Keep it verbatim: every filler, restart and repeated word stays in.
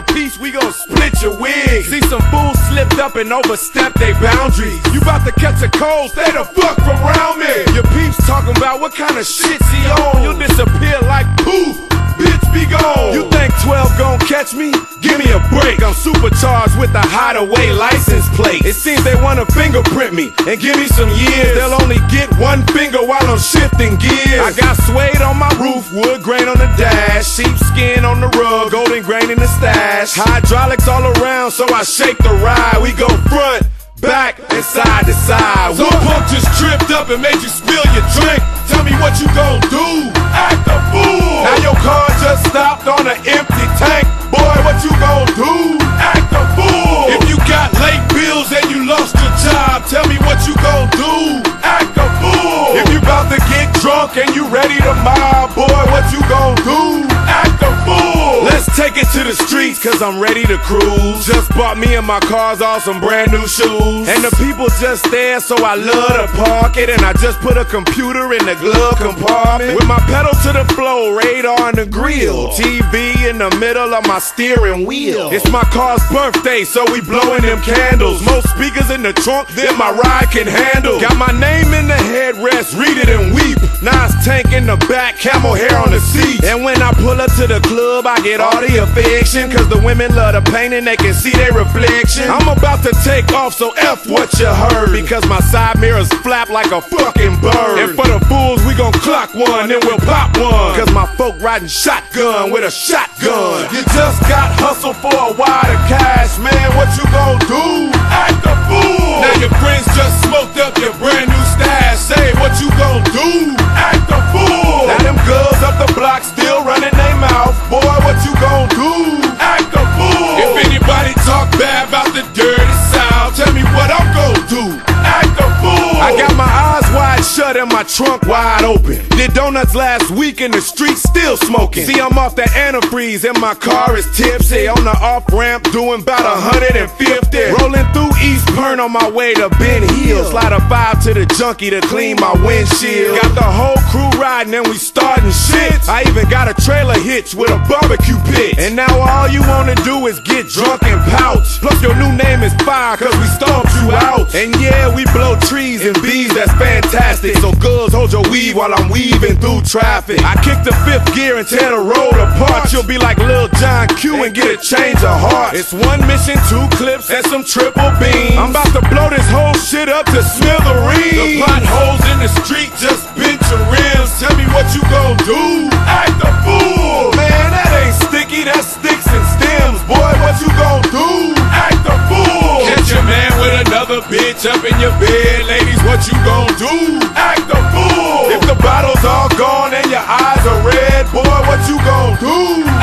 peeps, we gon' split your wig. See some fools slipped up and overstepped their boundaries. You bout to catch a cold, stay the fuck from around me. Your peeps talking about what kind of shit's he on. You'll disappear like poof, bitch be gone. You think twelve gon' catch me? Give me a break. I'm supercharged with a hideaway license plate. It seems they wanna fingerprint me and give me some years. They'll only get one finger while I'm shifting gears. I got suede on my roof, wood grain on the dash, sheepskin on the rug, golden grain in the stash. Hydraulics all around, so I shake the ride. We go front, back, and side to side. Some punk just tripped up and made you spill your drink. Tell me what you gon' do? Act a fool. Now your car just stopped on an empty tank. Boy, what you gon' do? Act a fool. If you got late bills and you lost your job, tell me what you gon' do? Act a fool. If you about to get drunk and you ready to mob, boy, what you gon' do? Act a fool. Let's take it to the streets, cause I'm ready to cruise. Just bought me and my cars all some brand new shoes. And the people just there, so I love to park it. And I just put a computer in the glove compartment. With my pedal to the floor, radar on the grill, T V in the middle of my steering wheel. It's my car's birthday, so we blowing them candles. Most speakers in the trunk than my ride can handle. Got my name in the headrest, read it and weep. Nice tank in the back, camel hair on the seat. And when I pull up to the club, I get all the affection, cause the women love the paint and they can see their reflection. I'm about to take off, so F what you heard, because my side mirrors flap like a fucking bird. And for the fools, we gon' clock one, then we'll pop one, cause my folk riding shotgun with a shotgun. You just got hustle for a wad of cash, man, what you gon' do? Act a fool. Now your friends just smoked up your brand new stash. Say what you gon' do? Act a fool. Now them girls up the block still running their mouth. Boy, what you gon' do? Act a fool. If anybody talk bad about the dirty South, tell me what I'm gon' do. Act a fool. I got my eyes wide shut and my trunk wide open. Did donuts last week in the street, still smoking. See, I'm off that antifreeze and my car is tipsy. On the off-ramp doing about a hundred fifty. Rolling through East Pern on my way to Ben Hill. Slide a five to the junkie to clean my windshield. Got the whole crew riding and we starting shit. I even got a trailer hitch with a barbecue pit. And now all you wanna do is get drunk and pouch. Plus your new name is fire cause we stomped you out. And yeah, we blow trees and bees, that's fantastic. So girls, hold your weave while I'm weaving through traffic. I kick the fifth gear and tear the road apart. You'll be like Lil John Q and get a change of heart. It's one mission, two clips, and some triple beams. I'm about to blow this whole shit up to smithereens. The potholes in the street just bent your rims. Tell me what you gon' do? Act a fool. Man, that ain't sticky, that's sticks and stems. Boy, what you gon' do? Act a fool. Catch your man with another bitch up in your bed. Ladies, what you gon' do? Act a fool. If the bottle's all gone and your eyes are red, boy, what you gon' do?